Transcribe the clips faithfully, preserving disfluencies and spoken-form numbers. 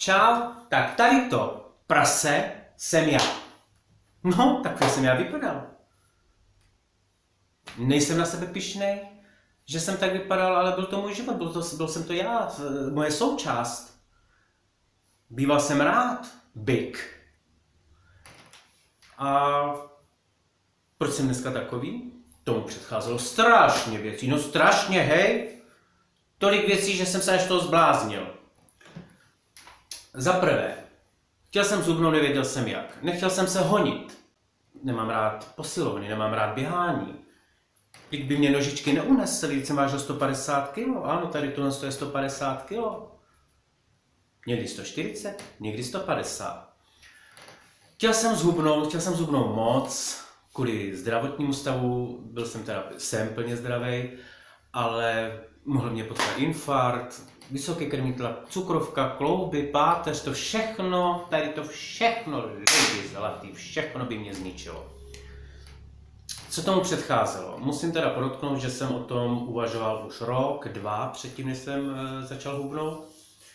Čau, tak tady to prase jsem já. No, takhle jsem já vypadal. Nejsem na sebe pyšnej, že jsem tak vypadal, ale byl to můj život, byl, to, byl jsem to já, moje součást. Býval jsem rád, byk. A proč jsem dneska takový? Tomu předcházelo strašně věcí, no strašně, hej. Tolik věcí, že jsem se až toho zbláznil. Za prvé, chtěl jsem zhubnout, nevěděl jsem jak. Nechtěl jsem se honit. Nemám rád posilovny, nemám rád běhání. Teď by mě nožičky neunesly, když jsem vážil sto padesát kilo. Ano, tady tohle je sto padesát kilo. Někdy sto čtyřicet, někdy sto padesát. Chtěl jsem zhubnout, chtěl jsem zhubnout moc. Kvůli zdravotnímu stavu, byl jsem teda, jsem plně zdravý, ale mohl mě potkat infarkt, vysoký krevní tlak, cukrovka, klouby, páteř, to všechno, tady to všechno, lidi zlatý, všechno by mě zničilo. Co tomu předcházelo? Musím teda podotknout, že jsem o tom uvažoval už rok, dva předtím, než jsem e, začal hubnout.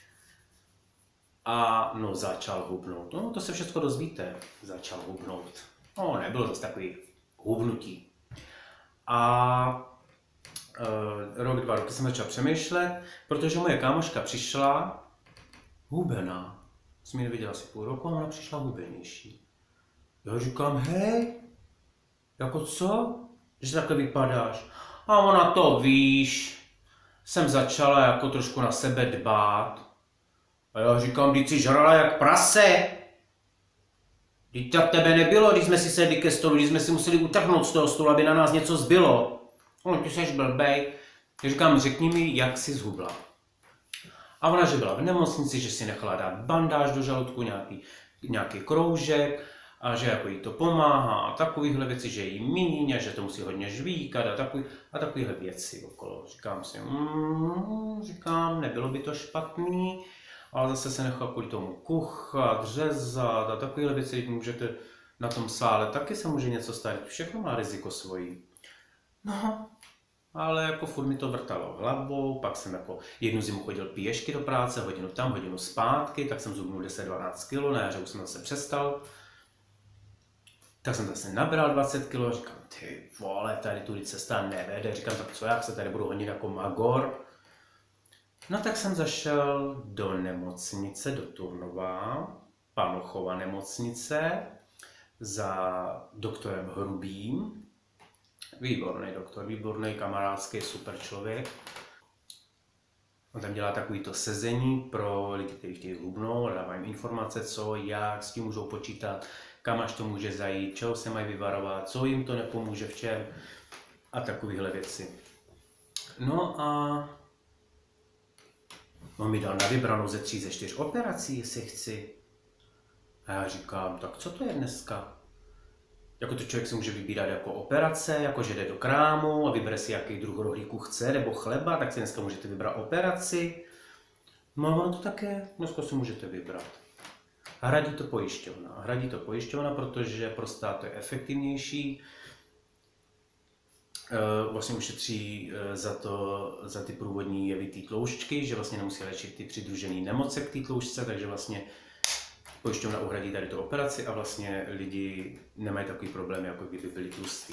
A no, začal hubnout, no to se všechno dozvíte, začal hubnout. No, nebylo zase takový hubnutí. A e, rok, dva roky jsem začal přemýšlet, protože moje kámoška přišla hubená. Jsem ji neviděl asi půl roku a ona přišla hubenější. Já říkám, hej, jako co? Že takhle vypadáš? A ona to víš, jsem začala jako trošku na sebe dbát. A já říkám, když jsi žrala jak prase. Když tak tebe nebylo, když jsme si sedli ke stolu, když jsme si museli utrhnout z toho stolu, aby na nás něco zbylo. No, ty seš blbej. Já říkám, řekni mi, jak jsi zhubla. A ona, že byla v nemocnici, že si nechala dát bandáž do žaludku, nějaký, nějaký kroužek, a že jako jí to pomáhá a takovýhle věci, že jí míň, a že to musí hodně žvíkat a, takový, a takovýhle věci okolo. Říkám si, mm, říkám, nebylo by to špatný, ale zase se nechal kvůli tomu kuchat, řezat a takovéhle věci, můžete na tom sále, taky se může něco stát, všechno má riziko svojí. No, ale jako furt mi to vrtalo hlavou, pak jsem jako jednu zimu chodil pěšky do práce, hodinu tam, hodinu zpátky, tak jsem zhubnul deset dvanáct kilo, na jaře už jsem zase přestal. Tak jsem zase nabral dvacet kilo, říkám, ty vole, tady tudy cesta nevede, říkám, tak co, jak se tady budu honit jako magor. No tak jsem zašel do nemocnice, do Turnova, Panochova nemocnice, za doktorem Hrubým. Výborný doktor, výborný, kamarádský, super člověk. On tam dělá takovýto sezení pro lidi, kteří chtějí hubnout, dává jim informace, co, jak, s tím můžou počítat, kam až to může zajít, čeho se mají vyvarovat, co jim to nepomůže, v čem a takovéhle věci. No a on mi dal na vybranou ze tří, ze čtyř operací, jestli chci. A já říkám, tak co to je dneska? Jako to člověk si může vybírat jako operace, jako že jde do krámu a vybere si, jaký druh rohlíku chce, nebo chleba, tak si dneska můžete vybrat operaci. No ono to také, dneska si můžete vybrat. A hradí to pojišťovna. Hradí to pojišťovna, protože pro stát to je efektivnější. Vlastně ušetří za, to, za ty průvodní jevy té tloušťky, že vlastně nemusí léčit ty přidružené nemoce k té tloušťce, takže vlastně pojišťovna uhradí tady tu operaci a vlastně lidi nemají takový problém, jako kdyby byli tlustí.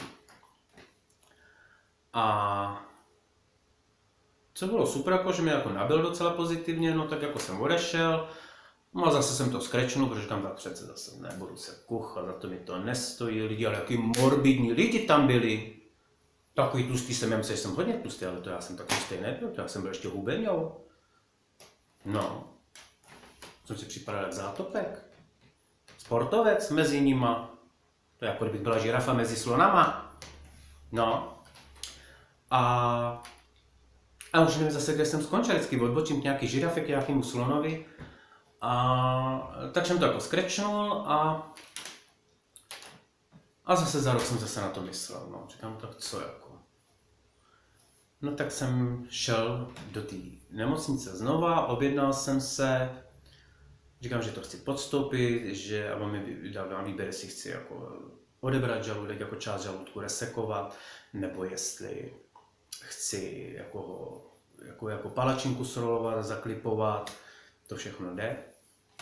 A co bylo super, jako, že mě jako nabil docela pozitivně, no tak jako jsem odešel, no a zase jsem to skrečnul, protože říkám, tak přece zase nebudu se kuchat, za to mi to nestojí, lidi, ale jaký morbidní lidi tam byli. Takový tlustý jsem, já myslím, že jsem hodně tlustý, ale to já jsem tak tlustý nebyl, to já jsem byl ještě hubeňou. No, jsem si připadal jak zátopek. Sportovec mezi nima. To je jako kdyby byla žirafa mezi slonama. No. A, a už nevím zase, kde jsem skončil, vždycky odbočím k nějaký žirafě, k nějakému slonovi. A tak jsem to jako skrečnul a a zase za rok jsem zase na to myslel, no, říkám, tak co jako. No tak jsem šel do té nemocnice znova, objednal jsem se, říkám, že to chci podstoupit, že a on mi dal na výběr, jestli chci jako odebrat žaludek, jako část žaludku resekovat, nebo jestli chci jako, jako, jako palačinku srolovat, zaklipovat, to všechno jde.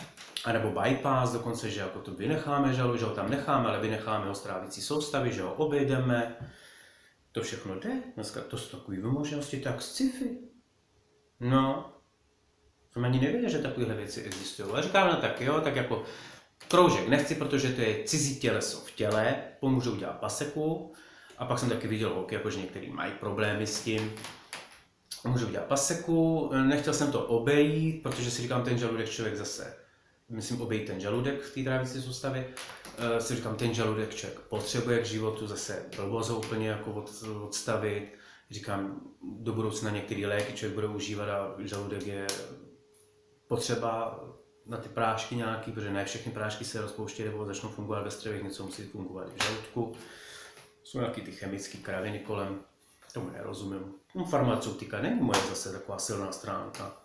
A nebo bypass dokonce, že jako to vynecháme žalud, že ho tam necháme, ale vynecháme ho z trávicí soustavy, že ho obejdeme. To všechno jde. Dneska to jsou takové možnosti, tak sci-fi. No, jsem ani nevěděl, že takovéhle věci existují. A říkám, no tak jo, tak jako kroužek nechci, protože to je cizí těleso v těle, pomůže udělat paseku. A pak jsem taky viděl holky, jakože některý mají problémy s tím. Můžu udělat paseku, nechtěl jsem to obejít, protože si říkám, ten žaludek člověk zase, myslím obejít ten žaludek v té trávicí soustavě, uh, si říkám, ten žaludek člověk potřebuje k životu, zase blbost ho úplně jako od, odstavit. Říkám, do budoucna některé léky člověk bude užívat a žaludek je potřeba na ty prášky nějaký, protože ne všechny prášky se rozpouštějí nebo začnou fungovat ve střevech, něco musí fungovat v žaludku. Jsou nějaký ty chemické kraviny kolem, tomu nerozumím. No, farmaceutika není moje zase taková silná stránka.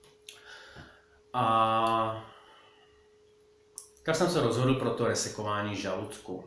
A tak jsem se rozhodl pro to resekování žaludku.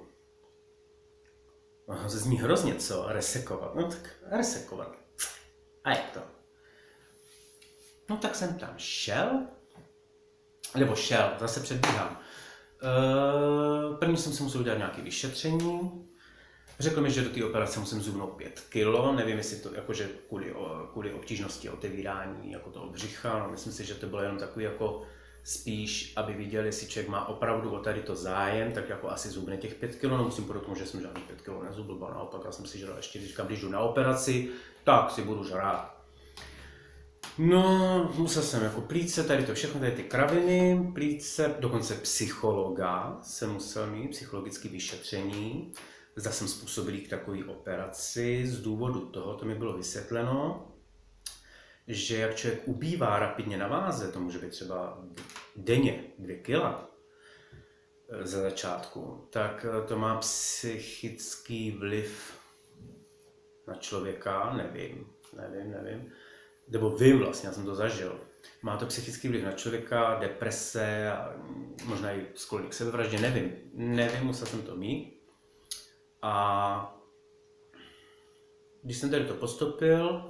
To zní hrozně, co? Resekovat. No tak resekovat. A jak to? No tak jsem tam šel, nebo šel, zase předbíhám. První jsem si musel udělat nějaké vyšetření. Řekl mi, že do té operace musím zhubnout pět kilo, nevím, jestli to jakože kvůli, kvůli obtížnosti otevírání jako toho břicha, no, myslím si, že to bylo jenom takový jako spíš, aby viděl, jestli člověk má opravdu o tady to zájem, tak jako asi zhubne těch pět kilo, no musím podotknout, že jsem žádný pět kilo nezhubl, ba naopak, já jsem si žral ještě, když říkám, když jdu na operaci, tak si budu žrát. No, musel jsem jako plíce, tady to všechno, tady ty kraviny, plíce, dokonce psychologa jsem musel mít, psychologické vyšetření. Zda jsem způsobilý k takové operaci, z důvodu toho, to mi bylo vysvětleno, že jak člověk ubývá rapidně na váze, to může být třeba denně dvě kila za začátku, tak to má psychický vliv na člověka, nevím, nevím, nevím, nebo vím vlastně, já jsem to zažil. Má to psychický vliv na člověka, deprese a možná i sklony k sebevraždě, nevím, nevím, musel jsem to mít. A když jsem tady to postupil,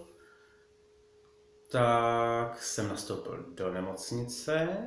tak jsem nastoupil do nemocnice,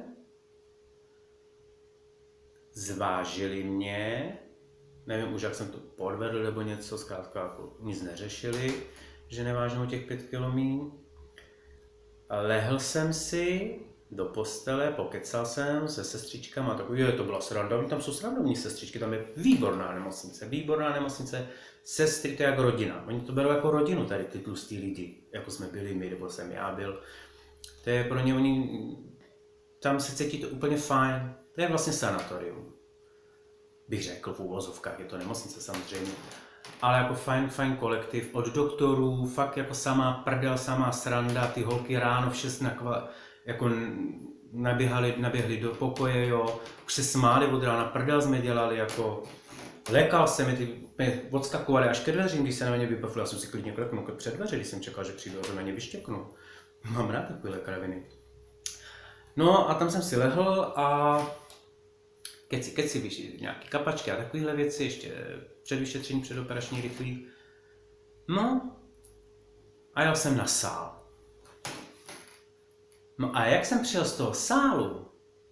zvážili mě, nevím už jak jsem to podvedl nebo něco, zkrátka jako nic neřešili, že nevážím o těch pět kilo míň. Lehl jsem si do postele, pokecal jsem se sestřičkama, takový, že to byla sranda, tam jsou srandovní sestřičky, tam je výborná nemocnice, výborná nemocnice, sestry to je jak rodina, oni to berou jako rodinu tady ty tlustý lidi, jako jsme byli my, nebo jsem já byl, to je pro ně, oni, tam se cítí to úplně fajn, to je vlastně sanatorium, bych řekl v úvozovkách, je to nemocnice samozřejmě, ale jako fajn, fajn kolektiv, od doktorů, fakt jako samá prdel, samá sranda, ty holky ráno v šest na kva, jako naběhali, naběhli do pokoje, jo, už se smáli od rána, prdel jsme dělali, jako lékal se mi, ty mě odskakovali až ke dveřím, když se na mě vypafil, já jsem si klidně klepnul před dveře, když jsem čekal, že přijdu a že na ně vyštěknu. Mám rád takové kraviny. No a tam jsem si lehl a keci, keci, vyšli nějaké kapačky a takovéhle věci, ještě před vyšetření, předoperační rychlý. No a jel jsem na sál. No a jak jsem přijel z toho sálu?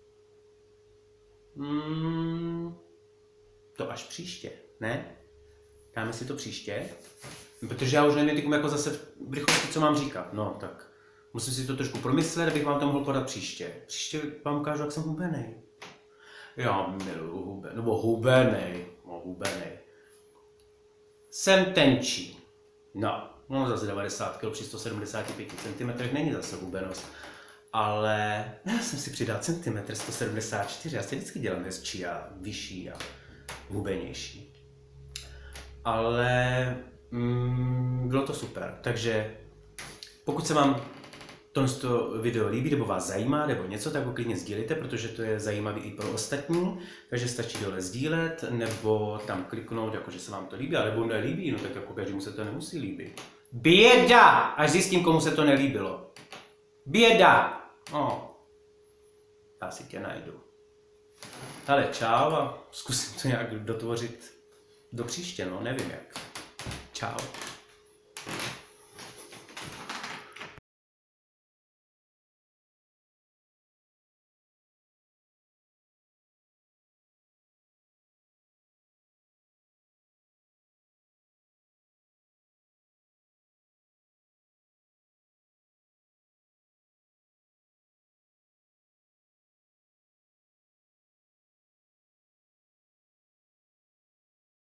Hmm, to až příště, ne? Dáme si to příště? Protože já už nevím, jako zase v rychlosti, co mám říkat. No, tak musím si to trošku promyslet, abych vám to mohl podat příště. Příště vám ukážu, jak jsem hubenej. Já miluji hubenej, nebo hubenej, no hubenej. Jsem tenčí. No, no zase devadesát kilogramů při sto sedmdesáti pěti centimetrech není zase hubenost. Ale já jsem si přidal centimetr sto sedmdesát čtyři, já si vždycky dělám hezčí a vyšší a hubenější. Ale mm, bylo to super, takže pokud se vám to video líbí, nebo vás zajímá, nebo něco, tak ho klidně sdílejte, protože to je zajímavé i pro ostatní, takže stačí dole sdílet, nebo tam kliknout, jakože se vám to líbí, alebo nelíbí, no tak jako každému se to nemusí líbit. Běda! Až zjistím, komu se to nelíbilo. Běda! No, já si tě najdu. Ale čau a zkusím to nějak dotvořit do příště, no, nevím jak. Čau.